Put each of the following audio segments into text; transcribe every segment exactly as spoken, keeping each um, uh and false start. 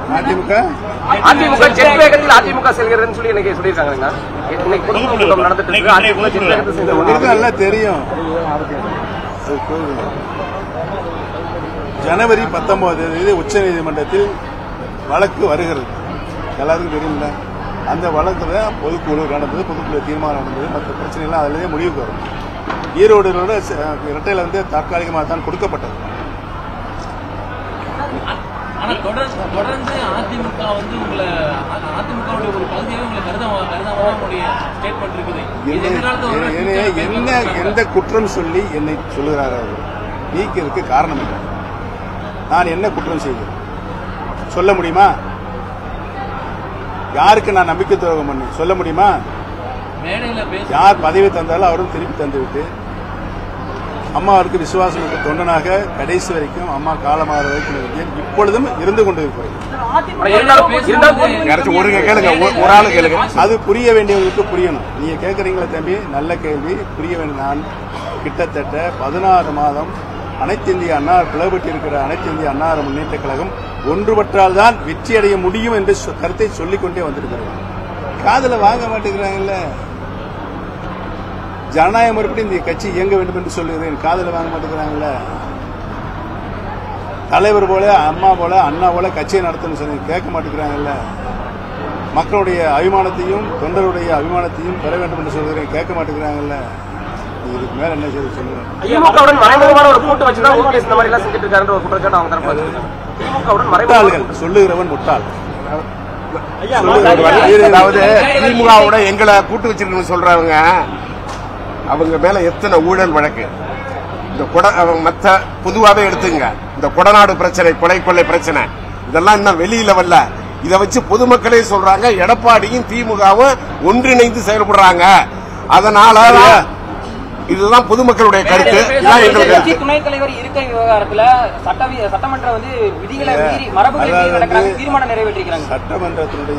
AIADMK AIADMK jet வேகத்தில் அதிமுக செல்கிறதுன்னு சொல்லி இன்னைக்கு சொல்லியிருக்காங்க. இன்னைக்கு பொதுக்குழு கூட்டம் நடந்துட்டு இருக்கு. அதிமுக ஜெட் வேகத்தில் செல்கிறது நல்லா தெரியும். ஜனவரி பத்தொன்பதாம் தேதி உச்ச நீதிமன்றத்தில் வழக்கு வருகிறது, எல்லாருக்கும் தெரியுமில்ல. அந்த வழக்குல பொதுக்குழு நடந்தது, பொதுக்குழு தீர்மானம் நடந்தது, மற்ற பிரச்சனை எல்லாம் அதிலேயே முடிவுக்கு வரும். ஈரோடு இரட்டையில வந்து தற்காலிகமாக தான் கொடுக்கப்பட்டது. தொடர்ந்து அதிமுக வந்து உங்களை அதிமுகவுடைய ஒரு பகுதியாக உங்களை கருதாவுடைய ஸ்டேட்மெண்ட் இருக்குது. என்ன எந்த குற்றம் சொல்லி என்னை சொல்லுகிறார் அவர்? நீக்கிறதுக்கு காரணம் இல்லை. நான் என்ன குற்றம் செய்கிறேன் சொல்ல முடியுமா? யாருக்கு நான் நம்பிக்கை துரோகம் பண்ணி சொல்ல முடியுமா? யார் பதவி தந்தாலும் அவரும் திருப்பி தந்துவிட்டு அம்மாவிற்கு விசுவாசம் தொண்டனாக கடைசி வரைக்கும் அம்மா காலமாக வரைக்கும் இப்பொழுதும் இருந்து கொண்டிருக்கிறேன். ஒரு ஆளு கேளுங்க, அது புரிய வேண்டியவர்களுக்கு புரியணும். நீங்க கேட்கறீங்களா தம்பி? நல்ல கேள்வி, புரிய வேண்டும். நான் கிட்டத்தட்ட பதினாறு மாதம் அனைத்து இந்திய அண்ணா பிளவுபட்டு இருக்கிற அனைத்து இந்திய அண்ணா முன்னேற்ற கழகம் ஒன்றுபட்டால் தான் வெற்றி அடைய முடியும் என்று கருத்தை சொல்லிக்கொண்டே வந்திருக்கிறேன். காதல வாங்க மாட்டேங்கிறாங்கல்ல. ஜனநாயக முறைப்படி இந்த கட்சி இயங்க வேண்டும் என்று சொல்லுகிறேன். காதல வாங்க மாட்டேங்கிறாங்கல்ல. தலைவர் போல அம்மா போல அண்ணா போல கட்சியை நடத்தணும் சொல்லி கேட்க மாட்டேங்கிறாங்கல்ல. மக்களுடைய அபிமானத்தையும் தொண்டருடைய அபிமானத்தையும் பெற வேண்டும் என்று சொல்கிறேன், கேட்க மாட்டேங்கிறாங்கல்ல. இதுக்கு மேல என்ன செய்ய சொல்லுங்க? திமுகவுடன் மறைமுகமான ஒரு கூட்டு வச்சுதான் ஓபிஎஸ் இந்த மாதிரி எல்லாம் செஞ்சுட்டு இருக்காருன்ற ஒரு குற்றச்சாட்டு அவங்க தரப்பு திமுகவுடன் முட்டாள்கள் சொல்லுகிறவன் முட்டாள். அதாவது திமுகவோட எங்களை கூட்டு வச்சிருக்கணும்னு சொல்றவங்க அவங்க மேல எத்தனை ஊழல் வழக்கு, இந்த கொட மத்த பொதுவாவே எடுத்துங்க, இந்த கொடநாடு பிரச்சனை, கொலை கொள்ளை பிரச்சனை, இதெல்லாம் இன்னும் வெளியில வரல. இதை வச்சு பொதுமக்களே சொல்றாங்க எடப்பாடியும் திமுகவும் ஒன்றிணைந்து செயல்படுறாங்க. அதனால இதுதான் பொதுமக்களுடைய கருத்து. துணைத் தலைவர் இருக்கை விவகாரத்துல சட்டமன்ற வந்து விதிகளை மீறி மரபுகளை மீறி தீர்மானம் நிறைவேற்றிருக்கிறாங்க. சட்டமன்றத்தினுடைய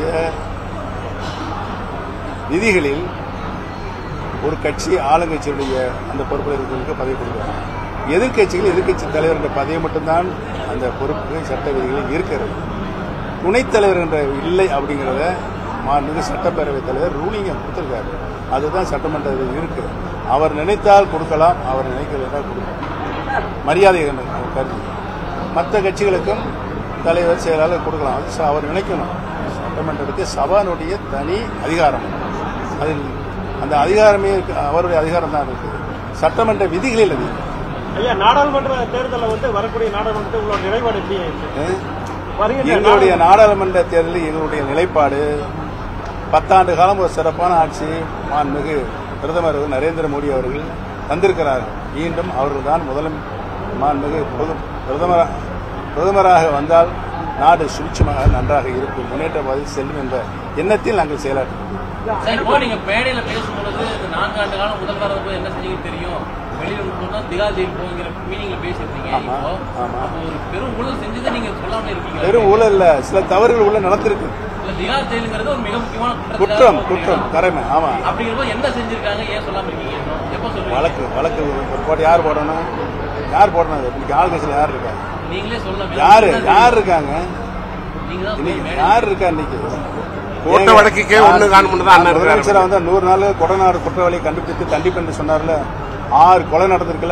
விதிகளில் ஒரு கட்சி ஆளுங்கட்சியுடைய அந்த பொறுப்பில் இருக்கிறவங்களுக்கு பதவி கொடுக்கிறாங்க. எதிர்கட்சிகள் எதிர்கட்சி தலைவர் என்ற பதவி மட்டும்தான் அந்த பொறுப்பு சட்ட விதிகளில் இருக்கிறது. துணைத் தலைவர் என்ற இல்லை அப்படிங்கிறத மாண்புமிகு சட்டப்பேரவைத் தலைவர் ரூலிங்க கொடுத்திருக்காரு. அதுதான் சட்டமன்றத்தில் இருக்கு. அவர் நினைத்தால் கொடுக்கலாம், அவர் நினைக்கலைன்னா கொடுக்கலாம். மரியாதை கருதி மற்ற கட்சிகளுக்கும் தலைவர் செயலாளர் கொடுக்கலாம். அது அவர் நினைக்கணும். சட்டமன்றத்துக்கு சபானுடைய தனி அதிகாரம், அதில் அந்த அதிகாரமே அவருடைய அதிகாரம் தான் இருக்கு. சட்டமன்ற விதிகளில் அது. ஐயா, நாடாளுமன்ற தேர்தலில் வந்து வரக்கூடிய நாடாளுமன்றத்தில் உங்களோட நிலைப்பாடு எப்படி? எங்களுடைய நாடாளுமன்ற தேர்தலில் எங்களுடைய நிலைப்பாடு பத்தாண்டு காலம் ஒரு சிறப்பான ஆட்சி மாண்புமிகு பிரதமர் நரேந்திர மோடி அவர்கள் தந்திருக்கிறார்கள். மீண்டும் அவர்கள் தான் முதலும் மாண்புமிகு பிரதமர் பிரதமராக வந்தால் நாடு சுபிட்சமாக நன்றாக இருக்கும், முன்னேற்ற பாதையில் செல்லும் என்ற எண்ணத்தில் நாங்கள் செயலாற்றுவோம். நீங்க மேடையில பேசும்பொழுது நான்கு ஆண்டு காலம் முதல்வர் என்ன செஞ்சீங்க தெரியும், வெளியில திகா ஜெயில் போங்கிற மீனிங்ல பேசிருக்கீங்க. ஒரு பெரும் ஊழல் செஞ்சதை நீங்க சொல்லாம இருக்கீங்க. பெரும் ஊழல் இல்ல, சில தவறுகள் உள்ள நடந்திருக்கு. திகா ஜெயிலுங்கிறது ஒரு மிக முக்கியமான குற்றம் குற்றம் கடமை. ஆமா, அப்படிங்கிறப்போ என்ன செஞ்சிருக்காங்க, ஏன் சொல்லாம இருக்கீங்க? எப்ப சொல்லுங்க? வழக்கு வழக்கு போட்டு யார் போடணும், யார் போடணும்? இன்னைக்கு ஆளுங்கட்சியில் யார் இருக்காங்க? நீங்களே சொல்லலாம். யாரு யார் இருக்காங்க? யார் இருக்கா இன்னைக்கு? கோட்ட வழக்குக்கே ஒண்ணு காணும்னு முதலமைச்சர் வந்து நூறு நாள் கொடநாடு குற்றவாளியை கண்டுபிடித்து தண்டிப்பு என்று சொன்னார்ல. ஆறு கொலை நடந்திருக்குல்ல.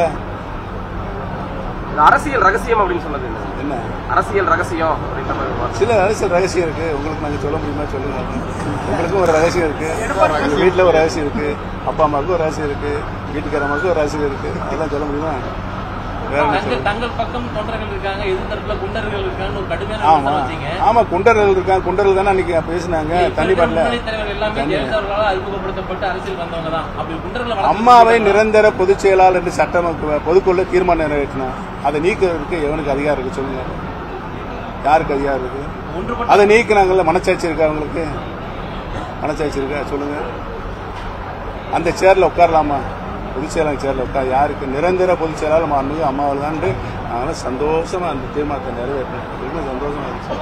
அரசியல் ரகசியம் அப்படின்னு சொன்னது என்ன? அரசியல் ரகசியம் சில அரசியல் ரகசியம் இருக்கு. உங்களுக்கு நாங்க சொல்ல முடியுமா? சொல்லுங்க. உங்களுக்கும் ஒரு ரகசியம் இருக்கு, உங்க வீட்டுல ஒரு ரகசியம் இருக்கு, அப்பா அம்மாவுக்கு ஒரு ரகசியம் இருக்கு, வீட்டுக்காரம்மாவுக்கு ஒரு ரகசியம் இருக்கு. அதெல்லாம் சொல்ல முடியுமா? தங்கள் பக்கம் தொண்டர்கள் இருக்காங்க, எதிர்த்தரப்புல குண்டர்கள் இருக்காங்க. ஒரு கடுமையான ஆமா ஆமா குண்டர்கள் இருக்காங்க. குண்டர்கள் தானே அன்னைக்கு பேசினாங்க. தண்ணி பாட்டில அறிமுகப்படுத்தப்பட்டு அரசியல் வந்தவங்க தான். அப்படி குண்டர்கள் அம்மாவை நிரந்தர பொதுச் செயலாளர் என்று சட்டம் பொதுக்குள்ள தீர்மானம் நிறைவேற்றினா அதை நீக்கிறதுக்கு எவனுக்கு அதிகாரம் இருக்கு சொல்லுங்க? யாருக்கு அதிகாரம் இருக்கு? அதை நீக்கினாங்கல்ல. மனச்சாட்சி இருக்கா அவங்களுக்கு? மனச்சாட்சி இருக்கா சொல்லுங்க? அந்த சேர்ல உட்காரலாமா? பொதுச் செயலாளர் சேர்ல உட்கார். யாருக்கு? நிரந்தர பொதுச் செயலாளர் மாண்புமிகு அம்மாவில் தான். நாங்களும் சந்தோஷமா அந்த தீர்மானத்தை நிறைவேற்றணும். சந்தோஷமா இருந்துச்சு.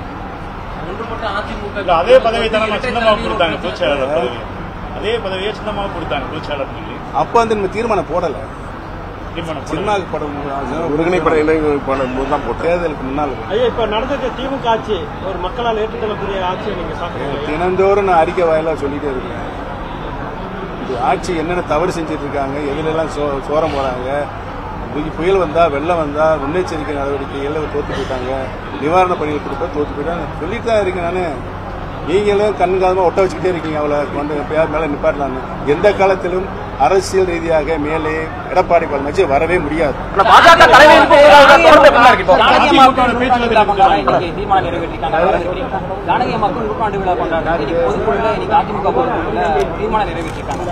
அதே பதவி தானே சின்னமாக கொடுத்தாங்க பொதுச் செயலாளர் பதவி. அதே பதவியை சின்னமாக கொடுத்தாங்க பொதுச் செயலாளர். அப்ப வந்து நம்ம தீர்மானம் போடல. சினிமாவுக்கு படம் ஒருங்கிணைப்பட இணைப்பு தான் போட்டு தேர்தலுக்கு முன்னால் ஐயா இப்ப நடந்திருக்க திமுக ஆட்சி ஒரு மக்களால் ஏற்றுக்கொள்ளக்கூடிய ஆட்சியை நீங்க சாப்பிடுறீங்க. தினந்தோறும் நான் அறிக்கை வாயிலா சொல்லிட்டே இருக்கேன். இது ஆட்சி என்னென்ன தவறு செஞ்சுட்டு இருக்காங்க, எதுலெல்லாம் சோ சோரம் போறாங்க, புயல் வந்தா வெள்ளம் வந்தா முன்னெச்சரிக்கை நடவடிக்கைகள் தோத்து போயிட்டாங்க, நிவாரண பணிகள் கொடுத்தா தோத்து போயிட்டாங்க சொல்லிட்டு தான் இருக்கேன். நானு நீங்களும் கண்காலமா ஒட்ட வச்சுக்கிட்டே இருக்கீங்க. அவளை கொண்டு எப்பயாவது மேல நிப்பாட்டலான்னு. எந்த காலத்திலும் அரசியல் ரீதியாக மேலே எடப்பாடி பழனிசாமி வரவே முடியாது. பாஜக தலைமையில் தீர்மானம் நிறைவேற்றிருக்காங்க. ஜானகி அம்மாவுக்கு நூற்றாண்டு விழா கொண்டாடுறாங்க. இன்னைக்கு பொதுக்குழுல இன்னைக்கு அதிமுக பொதுக்குழுல தீர்மானம் நிறைவேற்றிருக்காங்க.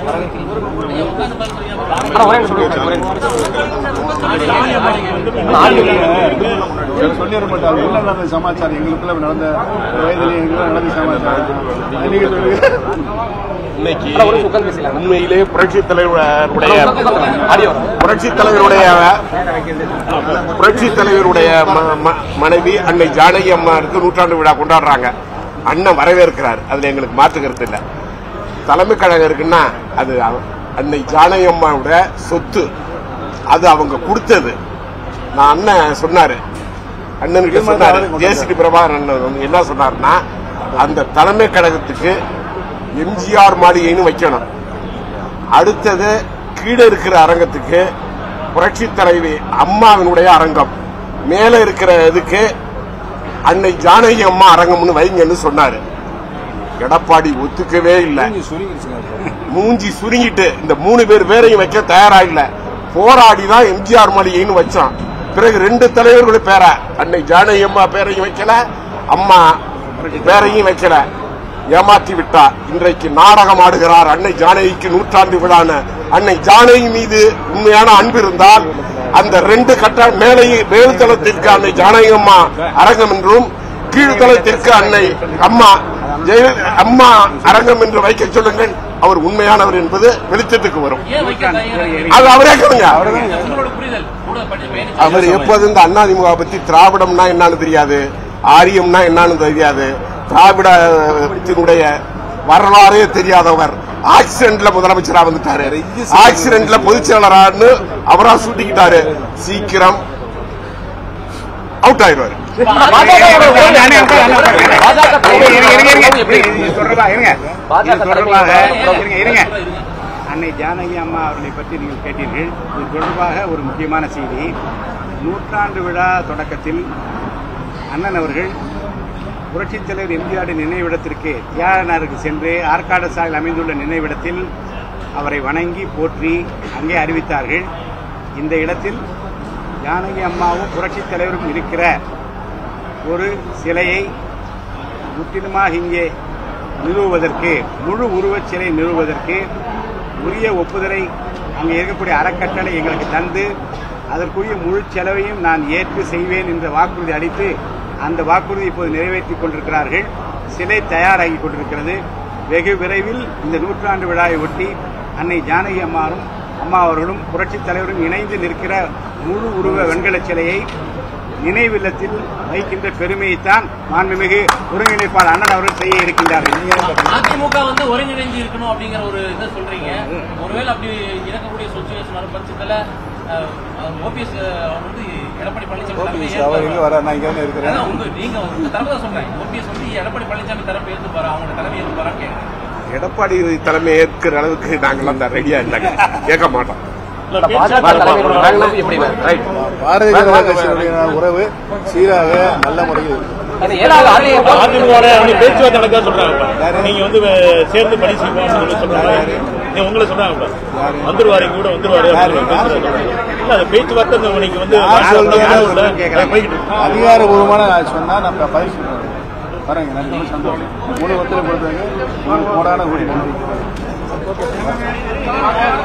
சொல்லிட மாட்டாங்க. என்ன நடந்த சமாச்சாரம் எங்களுக்குள்ள நடந்த வயதில் எங்களுக்கு நடந்த சமாச்சாரம் இன்னைக்கு உண்மையிலே புரட்சி தலைவருடைய புரட்சி தலைவருடைய புரட்சி தலைவருடைய மனைவி அன்னை ஜானகி அம்மாவுக்கு நூற்றாண்டு விழா கொண்டாடுறாங்க. அண்ணன் வரவேற்கிறார். அதுல எங்களுக்கு மாற்று கருத்து இல்லை. தலைமை கழகம் இருக்குன்னா அது அன்னை ஜானகி அம்மாவோட சொத்து. அது அவங்க கொடுத்தது. நான் அண்ணன் சொன்னாரு, அண்ணனுக்கு சொன்னாரு, ஜேசிடி பிரபாகர் அண்ணன் என்ன சொன்னாருன்னா, அந்த தலைமை கழகத்துக்கு எம்ஜிஆர் மாளிகைன்னு வைக்கணும். அடுத்தது கீழே இருக்கிற அரங்கத்துக்கு புரட்சி தலைவி அம்மாவினுடைய அரங்கம், மேல இருக்கிற இதுக்கு அன்னை ஜானகி அம்மா அரங்கம்னு வைங்கன்னு சொன்னாரு. எடப்பாடி ஒத்துக்கவே இல்லை. மூஞ்சி சுருங்கிட்டு இந்த மூணு பேர் பேரையும் வைக்க தயாரா இல்ல. போராடிதான் எம்ஜிஆர் மாளிகைன்னு வச்சான். பிறகு ரெண்டு தலைவர்களுடைய பேரை, அன்னை ஜானகி அம்மா பேரையும் வைக்கல, அம்மா பேரையும் வைக்கல. ஏமாற்றி விட்டார். இன்றைக்கு நாடகம் ஆடுகிறார். அன்னை ஜானகிக்கு நூற்றாண்டு விழான அன்னை ஜானகி மீது உண்மையான அன்பு இருந்தால் அந்த ரெண்டு கட்ட மேலே மேல்தளத்திற்கு அன்னை ஜானகி அம்மா அரங்கம் என்றும் கீழ்தளத்திற்கு அன்னை அம்மா அம்மா அரங்கம் என்று வைக்க சொல்லுங்கள். அவர் உண்மையானவர் என்பது வெளிச்சத்துக்கு வரும். அது அவரே கேளுங்க. அவர் எப்போது இந்த அதிமுக பத்தி திராவிடம்னா என்னன்னு தெரியாது, ஆரியம்னா என்னன்னு தெரியாது, திராவிடத்தினுடைய வரலாறே தெரியாதவர் ஆக்சிடென்ட்ல முதலமைச்சரா வந்துட்டாரு. ஆக்சிடென்ட்ல பொதுச் செயலரான்னு அவரா சூட்டிக்கிட்டாரு. சீக்கிரம் அவுட் ஆயிடுவாரு. அன்னை ஜானகி அம்மா அவர்களை பற்றி நீங்கள் கேட்டீர்கள். இது தொடர்பாக ஒரு முக்கியமான செய்தி. நூற்றாண்டு விழா தொடக்கத்தில் அண்ணன் அவர்கள் புரட்சித் தலைவர் எம்ஜிஆரின் நினைவிடத்திற்கு தியாகநகருக்கு சென்று ஆற்காடு சாலையில் அமைந்துள்ள நினைவிடத்தில் அவரை வணங்கி போற்றி அங்கே அறிவித்தார்கள். இந்த இடத்தில் ஜானகி அம்மாவும் புரட்சித் தலைவரும் இருக்கிற ஒரு சிலையை முற்றிலுமாக இங்கே நிறுவுவதற்கு, முழு உருவச் சிலை நிறுவுவதற்கு உரிய ஒப்புதலை அங்கே இருக்கக்கூடிய அறக்கட்டளை எங்களுக்கு தந்து அதற்குரிய முழு செலவையும் நான் ஏற்று செய்வேன் என்ற வாக்குறுதி அளித்து அந்த வாக்குறுதி இப்போது நிறைவேற்றிக் கொண்டிருக்கிறார்கள். சிலை தயாராகி கொண்டிருக்கிறது. வெகு விரைவில் இந்த நூற்றாண்டு விழாவை ஒட்டி அன்னை ஜானகி அம்மாவும் அம்மா அவர்களும் புரட்சித் தலைவரும் இணைந்து நிற்கிற முழு உருவ வெண்கல சிலையை நினைவில்லத்தில் வைக்கின்ற பெருமையைத்தான் மாண்புமிகு ஒருங்கிணைப்பாளர் அண்ணன் அவர்கள் செய்ய இருக்கின்றார்கள். அதிமுக வந்து ஒருங்கிணைந்து இருக்கணும் அப்படிங்கிற ஒரு இதை சொல்றீங்க. ஒருவேளை அப்படி இருக்கக்கூடிய சுச்சுவேஷன் வரும் பட்சத்துல ஓபிஎஸ் வந்து எடப்பாடி பழனிசாமி வர நான் இங்க இருக்கிறேன். நீங்க உங்க தரப்பு தான் சொல்றேன். ஓபிஎஸ் வந்து எடப்பாடி பழனிசாமி தரப்பு ஏற்று போறா, அவங்க தலைமை ஏற்று போறான்னு கேட்கிறேன். எடப்பாடி தலைமை ஏற்கிற அளவுக்கு நாங்களாம் ரெடியா இல்லைங்க, கேட்க மாட்டோம். பாரதிய ஜனதா கட்சியுடைய உறவு சீராக நல்ல முறையில் பேச்சுவார்த்தை நடக்க சொல்றாங்க. நீங்க வந்து சேர்ந்து பணி செய்வோம் சொல்றாங்க. உங்களை சொல்றாங்க வந்துருவாரு, கூட வந்துருவாரு. பேச்சுவார்த்தை நீங்க வந்து அதிகாரபூர்வமான சொன்னா நம்ம பதில் சொல்றோம். பாருங்க, நன்றி, சந்தோஷம். மூணு வருஷத்துல கொடுத்தாங்க. மூணு கோடான